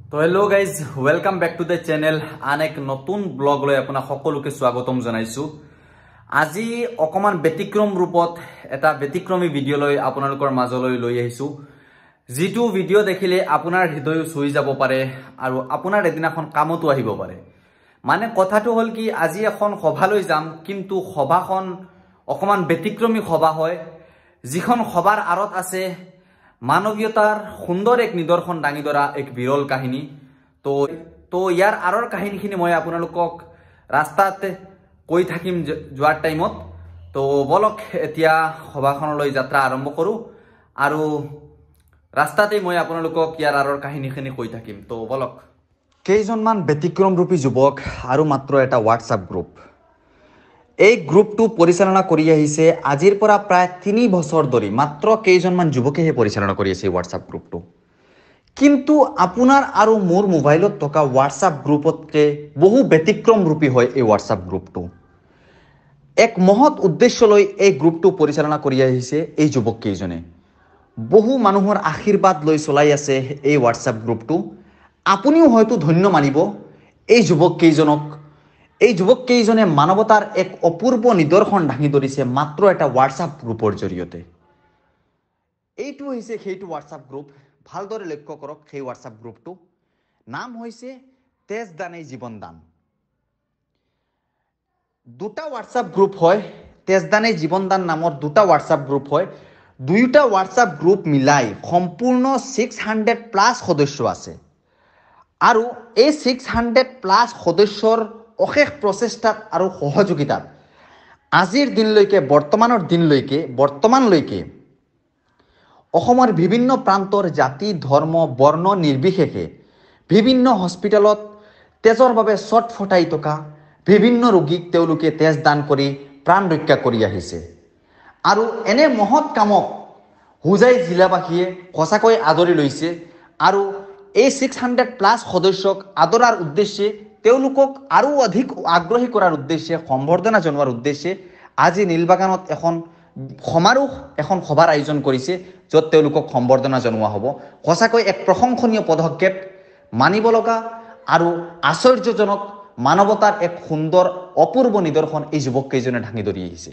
তো hello' guys, welcome back to the channel. আন এক নতুন ব্লগ লৈ আপোনাক সকলোকে স্বাগতম জনাইছোঁ। আজি অকণমান ব্যতিক্ৰম ৰূপত এটা ব্যতিক্ৰমী ভিডিঅ' লৈ আপোনালোকৰ মাজলৈ লৈ আহিছোঁ, যিটো ভিডিঅ' দেখিলে আপোনাৰ হৃদয় চুই যাব পাৰে আৰু আপোনাৰ এদিনাখন কামতো আহিব পাৰে। মানে কথাটো হ'ল কি, আজি এখন সভালৈ যাম, কিন্তু সভাখন অকণমান ব্যতিক্ৰমী সভা হয়, যিখন সভাৰ আঁৰত আছে মানৱীয়তাৰ সুন্দৰ এক নিদৰ্শন দাঙি ধৰা এক বিৰল কাহিনী। তো ইয়াৰ আঁৰৰ কাহিনীখিনি মই আপোনালোকক ৰাস্তাত কৈ থাকিম যোৱাৰ টাইমত। তো বলক এতিয়া সভাখনলৈ যাত্ৰা আৰম্ভ কৰোঁ আৰু ৰাস্তাতেই মই আপোনালোকক ইয়াৰ আঁৰৰ কাহিনীখিনি কৈ থাকিম। তো বলক। কেইজনমান ব্যতিক্ৰমৰূপী যুৱক আৰু মাত্ৰ এটা হোৱাটছআপ গ্ৰুপ। এই গ্ৰুপটো পৰিচালনা কৰি আহিছে আজিৰ পৰা প্ৰায় 3 বছৰ ধৰি মাত্ৰ কেইজনমান যুৱকেহে পৰিচালনা কৰি আছে এই হোৱাটছআপ গ্ৰুপটো। কিন্তু আপোনাৰ আৰু মোৰ মোবাইলত থকা হোৱাটছআপ গ্ৰুপতকৈ বহু ব্যতিক্ৰমৰূপী হয় এই হোৱাটছআপ গ্ৰুপটো। এক মহৎ উদ্দেশ্য লৈ এই গ্ৰুপটো পৰিচালনা কৰি আহিছে এই যুৱককেইজনে। বহু মানুহৰ আশীৰ্বাদ লৈ চলাই আছে এই হোৱাটছআপ গ্ৰুপটো। আপুনিও হয়তো ধন্য মানিব এই যুৱককেইজনক। এই যুৱককেইজনে মানৱতাৰ এক অপূৰ্ব নিদৰ্শন দাঙি ধৰিছে মাত্ৰ এটা হোৱাটছআপ গ্ৰুপৰ জৰিয়তে। এইটো হৈছে সেইটো হোৱাটছআপ গ্ৰুপ। ভালদৰে লক্ষ্য কৰক, সেই হোৱাটছআপ গ্ৰুপটো নাম হৈছে তেজ দানেই জীৱন দান। দুটা হোৱাটছআপ গ্ৰুপ হয়, তেজ দানেই জীৱন দান নামৰ দুটা হোৱাটছআপ গ্ৰুপ হয়। দুয়োটা হোৱাটছআপ গ্ৰুপ মিলাই সম্পূৰ্ণ 600+ সদস্য আছে আৰু এই 600+ সদস্যৰ অশেষ প্ৰচেষ্টাত আৰু সহযোগিতাত আজিৰ দিনলৈকে বৰ্তমানলৈকে অসমৰ বিভিন্ন প্ৰান্তৰ জাতি ধৰ্ম বৰ্ণ নিৰ্বিশেষে বিভিন্ন হস্পিটেলত তেজৰ বাবে ছটফটাই থকা বিভিন্ন ৰোগীক তেওঁলোকে তেজ দান কৰি প্ৰাণ ৰক্ষা কৰি আহিছে। আৰু এনে মহৎ কামক হোজাই জিলাবাসীয়ে সঁচাকৈ আদৰি লৈছে আৰু এই 600+ সদস্যক আদৰাৰ উদ্দেশ্যে, তেওঁলোকক আৰু অধিক আগ্ৰহী কৰাৰ উদ্দেশ্যে, সম্বৰ্ধনা জনোৱাৰ উদ্দেশ্যে আজি নীলবাগানত এখন সভাৰ আয়োজন কৰিছে, য'ত তেওঁলোকক সম্বৰ্ধনা জনোৱা হ'ব। সঁচাকৈ এক প্ৰশংসনীয় পদক্ষেপ, মানিব লগা আৰু আশ্চৰ্যজনক মানৱতাৰ এক সুন্দৰ অপূৰ্ব নিদৰ্শন এই যুৱককেইজনে দাঙি ধৰি আহিছে।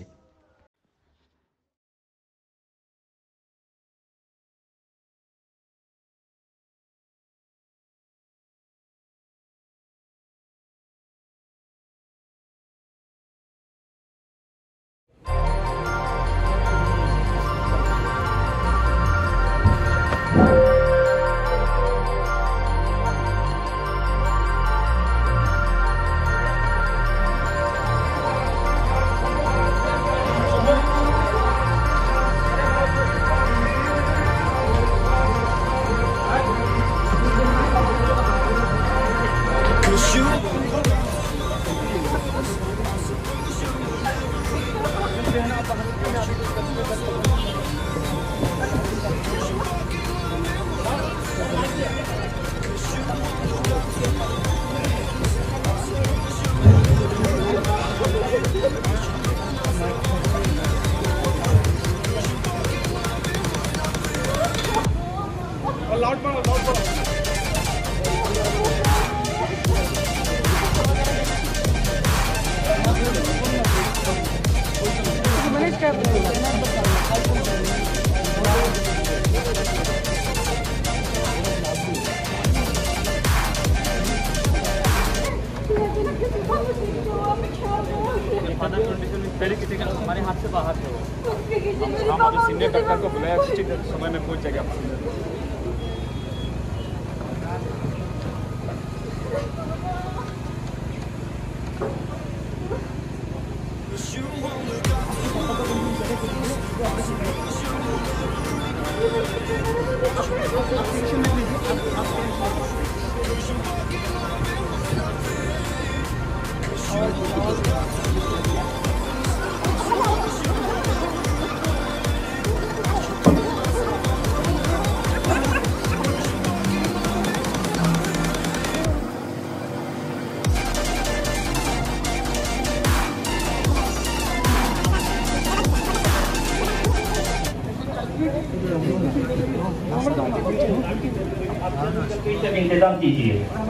हमारे हाथ से बाहर थे वो। हम अभी सीनियर डॉक्टर को बुलाया, कुछ समय में पहुंच जाएगा। इंतजाम कीजिए।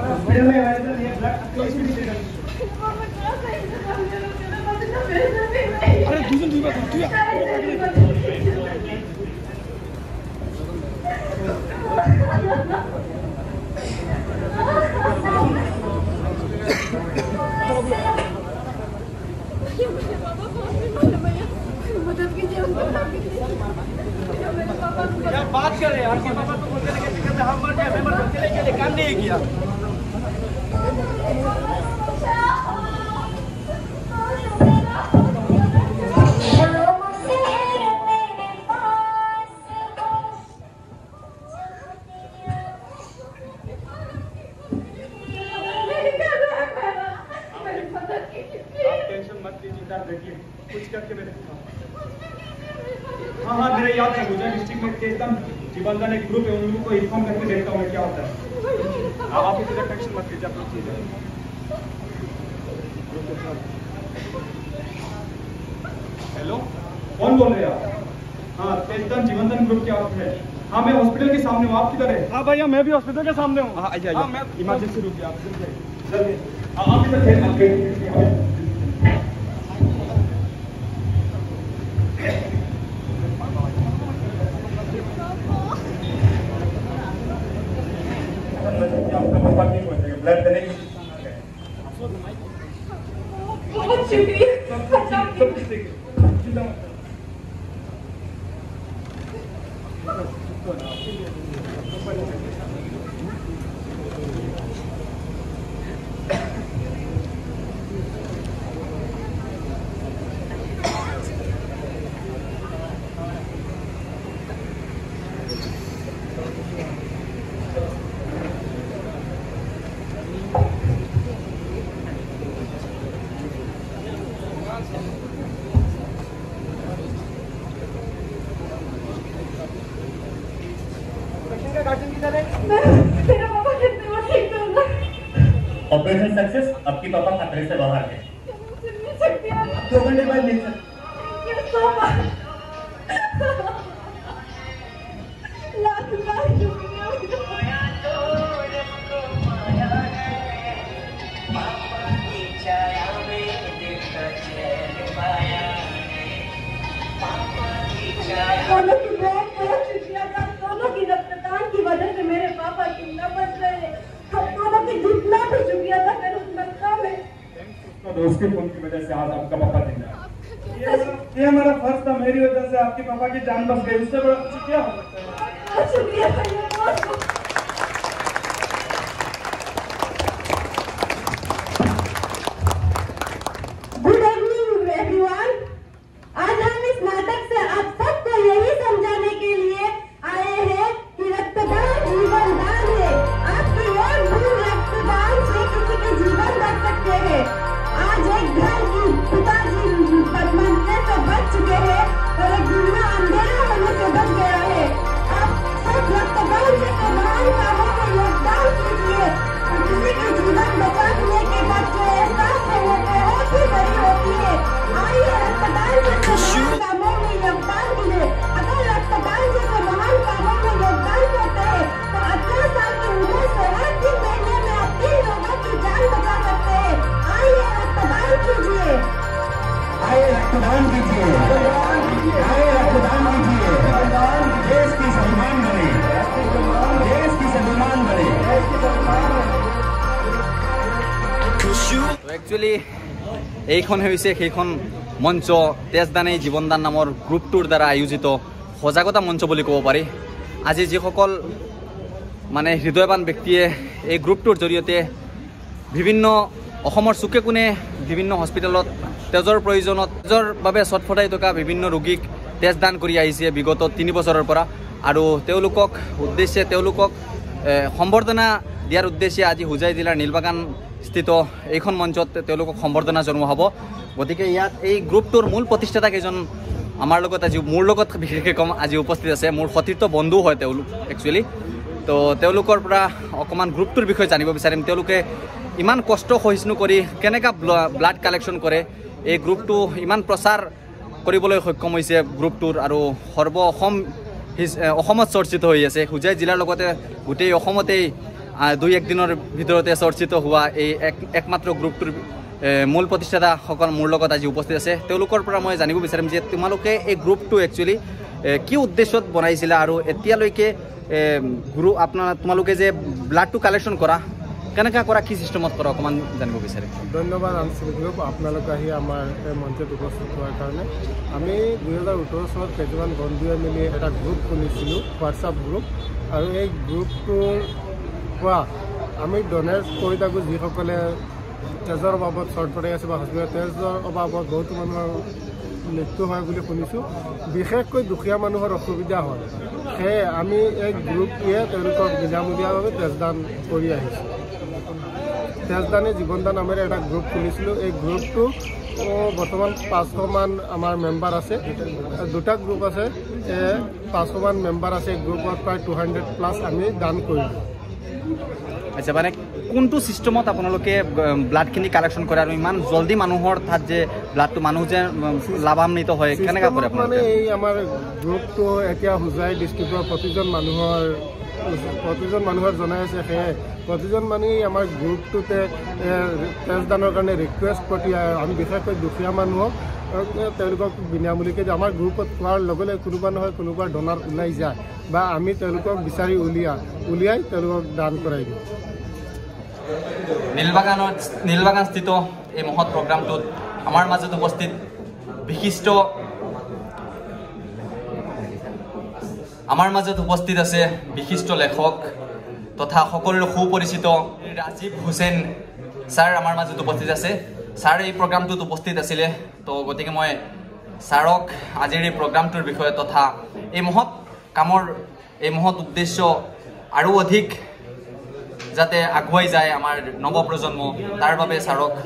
क्या बात कर रहे हैं आपके पापा तो बोलते हैं कि हम मर जाए, मैं मर जाए, के लिए काम नहीं किया। टेंशन मत लीजिए, देखिए कुछ करके मैं देखता हूँ। हाँ मेरे याद है, गुजरात डिस्ट्रिक्ट में एकदम जीवनदान एक ग्रुप है, उन लोगों को इन्फॉर्म करके देखता हूँ क्या होता है। आप इधर टेंशन मत लीजिए, आप लोग कीजिए। हेलो, कौन बोल रहे हैं आप? हाँ एकदम जीवनदान ग्रुप के आप है। हाँ मैं हॉस्पिटल के सामने हूँ, आप किधर है? हाँ भैया मैं भी हॉस्पिटल के सामने हूँ। हाँ आइए आइए, इमरजेंसी रुकिए आप जल्दी। आप इधर थे। ब्लड देने की बहुत शुक्रिया। ऑपरेशन सक्सेस, आपकी पापा खतरे से बाहर है। 2 घंटे बाद मिल सकते। दोनों की रक्तदान की वजह से मेरे पापा जिंदा बच गए। हम दोनों की जितना भी शुक्रिया था फिर उतना कम है। उसके फोन की वजह से आज आपका पापा जिंदा है। ये हमारा फर्ज था, मेरी वजह से आपके पापा की जान बच गई, उससे बड़ा कुछ क्या हो सकता है। बहुत शुक्रिया भैया, बहुत गुड इवनिंग एवरीवन। आज हम इस नाटक से आप सबको यही समझाने के लिए आए हैं कि रक्तदान जीवन दान है। आपके एक बूंद रक्तदान से किसी के जीवन बच सकते हैं। आज एक घर की पिताजी मरने से बच चुके हैं और एक दुनिया अंधेरा होने से बच गया है। आप सब रक्तदान जैसे महान कामों में योगदान कीजिए। किसी के जीवन बचाने के बाद जो एहसास है वो बहुत ही बड़ी होती है। आइए रक्तदान जैसे महान कामों में योगदान कीजिए। अगर रक्तदान जैसे महान कामों में योगदान करते हैं तो 18 साल की उम्र से हर 3 महीने में आप 3 लोगों की जान बचा सकते हैं। आइए रक्तदान कीजिए। आइए रक्तदान कीजिए। आइए रक्तदान कीजिए। देश की सम्मान बने, देश की सम्मान बने। एक्चुअली এইখন হৈছে সেইখন মঞ্চ তেজদানেই জীৱনদান নামৰ গ্ৰুপটোৰ দ্বাৰা আয়োজিত সজাগতা মঞ্চ বুলি ক'ব পাৰি। আজি যিসকল মানে হৃদয়বান ব্যক্তিয়ে এই গ্ৰুপটোৰ জৰিয়তে বিভিন্ন অসমৰ চুকে কোণে বিভিন্ন হস্পিটেলত তেজৰ প্ৰয়োজনত তেজৰ বাবে ছটফটাই থকা বিভিন্ন ৰোগীক তেজ দান কৰি আহিছে বিগত 3 বছৰৰ পৰা। আৰু তেওঁলোকক সম্বৰ্ধনা দিয়াৰ উদ্দেশ্যে আজি হোজাই জিলাৰ নীলবাগান স্থিত এইখন মঞ্চত তেওঁলোকক সম্বৰ্ধনা জনোৱা হ'ব। গতিকে ইয়াত এই গ্ৰুপটোৰ মূল প্ৰতিষ্ঠাতা কেইজন আমাৰ লগত আজি মোৰ লগত বিশেষকৈ কম আজি উপস্থিত আছে। মোৰ সতীৰ্থ বন্ধু হয় তেওঁলোক একচুৱেলি। তো তেওঁলোকৰ পৰা অকণমান গ্ৰুপটোৰ বিষয়ে জানিব বিচাৰিম। তেওঁলোকে ইমান কষ্ট সহিষ্ণু কৰি কেনেকৈ ব্লাড কালেকশ্যন কৰে, এই গ্ৰুপটো ইমান প্ৰচাৰ কৰিবলৈ সক্ষম হৈছে গ্ৰুপটোৰ, আৰু সৰ্ব অসম অসমত চৰ্চিত হৈ আছে। হোজাই জিলাৰ লগতে গোটেই অসমতেই 2-1 দিনৰ ভিতৰতে চৰ্চিত হোৱা এই একমাত্ৰ গ্ৰুপটোৰ মূল প্ৰতিষ্ঠাতাসকল মোৰ লগত আজি উপস্থিত আছে। তেওঁলোকৰ পৰা মই জানিব বিচাৰিম যে তোমালোকে এই গ্ৰুপটো একচুৱেলি কি উদ্দেশ্যত বনাইছিলা আৰু এতিয়ালৈকে তোমালোকে যে ব্লাডটো কালেকশ্যন কৰা কেনেকৈ কৰা, কি চিষ্টেমত কৰা, অকণমান জানিব বিচাৰিম। ধন্যবাদ আনচিল গ্ৰুপ, আপোনালোকে আহি আমাৰ এই মঞ্চত উপস্থিত হোৱাৰ কাৰণে। আমি 2018 চনত কেইটামান বন্ধুৱে মিলি এটা গ্ৰুপ খুলিছিলোঁ, হোৱাটছআপ গ্ৰুপ, আৰু এই গ্ৰুপটোৰ পৰা আমি ডনেট কৰি থাকোঁ যিসকলে তেজৰ অভাৱত চৰ্টফটাই আছে বা হস্পিটেলত তেজৰ অভাৱত বহুতো মানুহৰ মৃত্যু হয় বুলি শুনিছোঁ। বিশেষকৈ দুখীয়া মানুহৰ অসুবিধা হয়, সেয়ে আমি এই গ্ৰুপটোৱে তেওঁলোকক বিনামূলীয়াভাৱে তেজদান কৰি আহিছোঁ। তেজদানে জীৱনদান নামেৰে এটা গ্ৰুপ খুলিছিলোঁ। এই গ্ৰুপটো বৰ্তমান 500মান আমাৰ মেম্বাৰ আছে। দুটা গ্ৰুপ আছে, 500মান মেম্বাৰ আছে। এই গ্ৰুপত প্ৰায় 200+ আমি দান কৰিলোঁ। আচ্ছা, মানে কোনটো চিষ্টেমত আপোনালোকে ব্লাডখিনি কালেকশ্যন কৰে আৰু ইমান জলদি মানুহৰ তাত যে ব্লাডটো মানুহ যে লাভান্বিত হয় কেনেকৈ কৰে? মানে এই আমাৰ গ্ৰুপটো এতিয়া হোজাই ডিষ্ট্ৰিক্টৰ প্ৰতিজন মানুহৰ জনাই আছে, সেয়ে প্ৰতিজন মানুহেই আমাৰ গ্ৰুপটোতে তেজদানৰ কাৰণে ৰিকুৱেষ্ট প্ৰতি আমি বিশেষকৈ দুখীয়া মানুহক তেওঁলোকক বিনামূলীয়াকৈ যে আমাৰ গ্ৰুপত পোৱাৰ লগে লগে কোনোবা নহয় কোনোবা ডনাৰ ওলাই যায় বা আমি তেওঁলোকক বিচাৰি উলিয়াই তেওঁলোকক দান কৰাই দিওঁ। নীলবাগানস্থিত এই মহৎ প্ৰগ্ৰামটোত আমাৰ মাজত উপস্থিত আছে বিশিষ্ট লেখক তথা সকলোৰে সুপৰিচিত ৰাজীৱ হুছেইন ছাৰ আমাৰ মাজত উপস্থিত আছে। ছাৰ এই প্ৰগ্ৰামটোত উপস্থিত আছিলে, তো গতিকে মই ছাৰক আজিৰ এই প্ৰগ্ৰামটোৰ বিষয়ে তথা এই মহৎ কামৰ এই মহৎ উদ্দেশ্য আৰু অধিক যাতে আগুৱাই যায় আমাৰ নৱপ্ৰজন্ম, তাৰ বাবে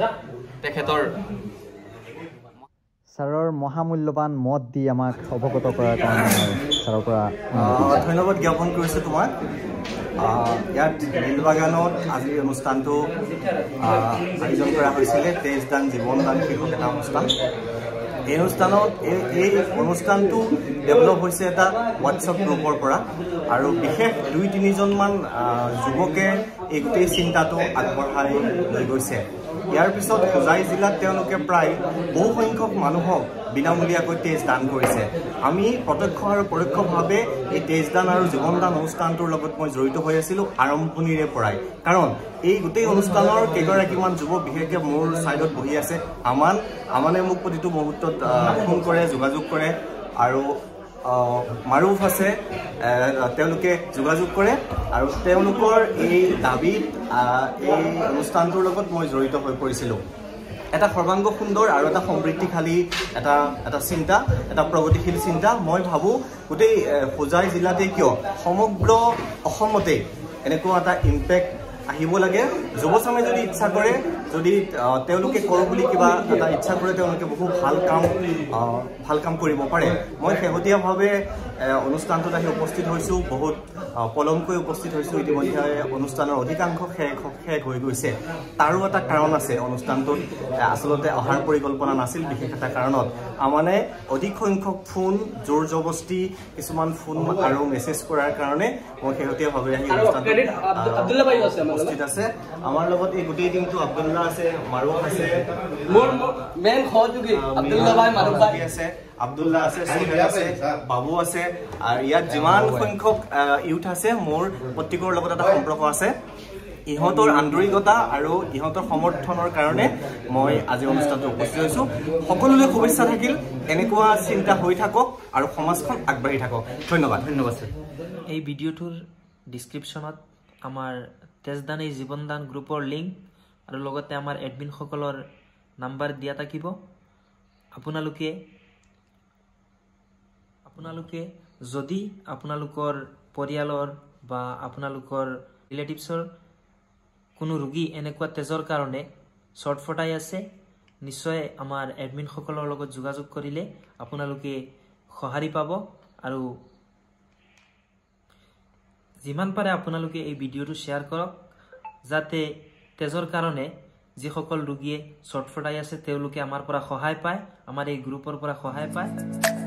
ছাৰৰ মহামূল্যৱান মত দি আমাক অৱগত কৰাৰ কাৰণে ছাৰৰ পৰা ধন্যবাদ জ্ঞাপন কৰিছোঁ তোমাক। ইয়াত নীলবাগানত আজিৰ অনুষ্ঠানটো আয়োজন কৰা হৈছিলে, তেজদান জীৱনদান শীৰ্ষক এটা অনুষ্ঠান। এই অনুষ্ঠানটো ডেভেলপ হৈছে এটা হোৱাটছআপ গ্ৰুপৰ পৰা, আৰু বিশেষ 2-3জনমান যুৱকে এই গোটেই চিন্তাটো আগবঢ়াই লৈ গৈছে। ইয়াৰ পিছত হোজাই জিলাত তেওঁলোকে প্ৰায় বহু সংখ্যক মানুহক বিনামূলীয়াকৈ তেজ দান কৰিছে। আমি প্ৰত্যক্ষ আৰু পৰোক্ষভাৱে এই তেজদান আৰু জীৱনদান অনুষ্ঠানটোৰ লগত মই জড়িত হৈ আছিলোঁ আৰম্ভণিৰে পৰাই, কাৰণ এই গোটেই অনুষ্ঠানৰ কেইগৰাকীমান যুৱক বিশেষকৈ মোৰ ছাইডত বহি আছে। আমানে মোক প্ৰতিটো মুহূৰ্তত ফোন কৰে, যোগাযোগ কৰে, আৰু মাৰুফ আছে, তেওঁলোকে যোগাযোগ কৰে, আৰু তেওঁলোকৰ এই দাবীত এই অনুষ্ঠানটোৰ লগত মই জড়িত হৈ পৰিছিলোঁ। এটা সৰ্বাংগ সুন্দৰ আৰু এটা সমৃদ্ধিশালী এটা চিন্তা, এটা প্ৰগতিশীল চিন্তা। মই ভাবোঁ গোটেই হোজাই জিলাতে কিয় সমগ্ৰ অসমতে এনেকুৱা এটা ইম্পেক্ট আহিব লাগে। যুৱচামে যদি ইচ্ছা কৰে, যদি তেওঁলোকে কৰোঁ বুলি কিবা এটা ইচ্ছা কৰে, তেওঁলোকে বহু ভাল কাম কৰিব পাৰে। মই শেহতীয়াভাৱে অনুষ্ঠানটোত আহি উপস্থিত হৈছোঁ, বহুত পলমকৈ উপস্থিত হৈছোঁ। ইতিমধ্যে অনুষ্ঠানৰ অধিকাংশ শেষ হৈ গৈছে। তাৰো এটা কাৰণ আছে, অনুষ্ঠানটোত আচলতে অহাৰ পৰিকল্পনা নাছিল বিশেষ এটা কাৰণত। মানে অধিক সংখ্যক ফোন, জোৰ জবস্তি কিছুমান ফোন আৰু মেছেজ কৰাৰ কাৰণে মই শেহতীয়াভাৱে আহি অনুষ্ঠানটোত উপস্থিত আছে। আমাৰ লগত এই গোটেই টিমটো আব্দুল্লাহ আছে, মাৰুফ আছে, আব্দুল্লাহ আছে, সুহেল আছে, বাবু আছে, আৰু ইয়াত যিমান সংখ্যক ইউথ আছে মোৰ প্ৰত্যেকৰ লগত এটা সম্পৰ্ক আছে। ইহঁতৰ আন্তৰিকতা আৰু ইহঁতৰ সমৰ্থনৰ কাৰণে মই আজি অনুষ্ঠানটো উপস্থিত হৈছোঁ। সকলোলৈ শুভেচ্ছা থাকিল, এনেকুৱা চিন্তা হৈ থাকক আৰু সমাজখন আগবাঢ়ি থাকক। ধন্যবাদ। ছাৰ। এই ভিডিঅ'টোৰ ডিছক্ৰিপশ্যনত আমাৰ তেজদান এই জীৱনদান গ্ৰুপৰ লিংক আৰু লগতে আমাৰ এডমিনসকলৰ নাম্বাৰ দিয়া থাকিব। আপোনালোকে যদি আপোনালোকৰ পৰিয়ালৰ বা আপোনালোকৰ ৰিলেটিভছৰ কোনো ৰোগী এনেকুৱা তেজৰ কাৰণে চটফটাই আছে, নিশ্চয় আমাৰ এডমিনসকলৰ লগত যোগাযোগ কৰিলে আপোনালোকে সঁহাৰি পাব। আৰু যিমান পাৰে আপোনালোকে এই ভিডিঅ'টো শ্বেয়াৰ কৰক, যাতে তেজৰ কাৰণে যিসকল ৰোগীয়ে চটফটাই আছে তেওঁলোকে আমাৰ পৰা সহায় পায়, আমাৰ এই গ্ৰুপৰ পৰা সহায় পায়।